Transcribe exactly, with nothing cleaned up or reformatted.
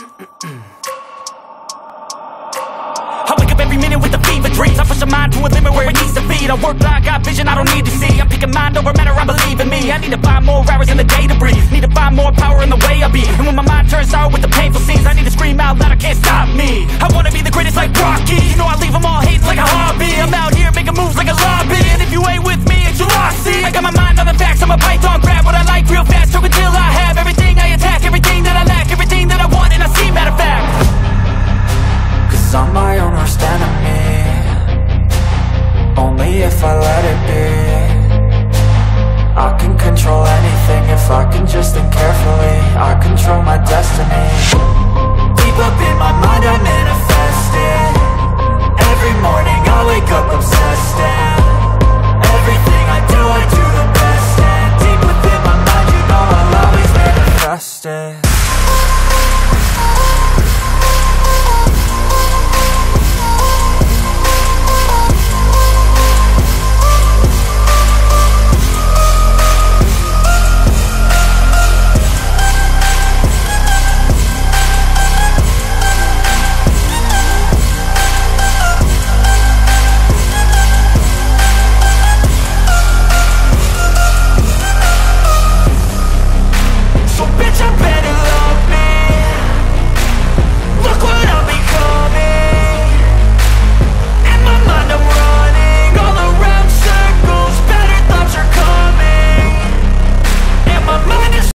I wake up every minute with the fever dreams. I push my mind to a limit where it needs to be. I work blind, got vision I don't need to see. I'm picking mind over matter, I believe in me. I need to find more hours in the day to breathe. Need to find more power in the way I be. And when my mind turns sour with the painful scenes, I need to scream out loud, I can't stop me. I wanna be the greatest like Rocky. You know I leave them all hating like a hobby. I'm out here making moves like a lobby. And if you ain't with me, it's your loss, see. I got my mind on the facts, I'm a python, grab what I like real fast. Choke until I have everything I attack, everything that I lack, everything that I want and I see, matter of fact. Cause I'm my own worst enemy. Only if I let it be. I can control anything if I can just think.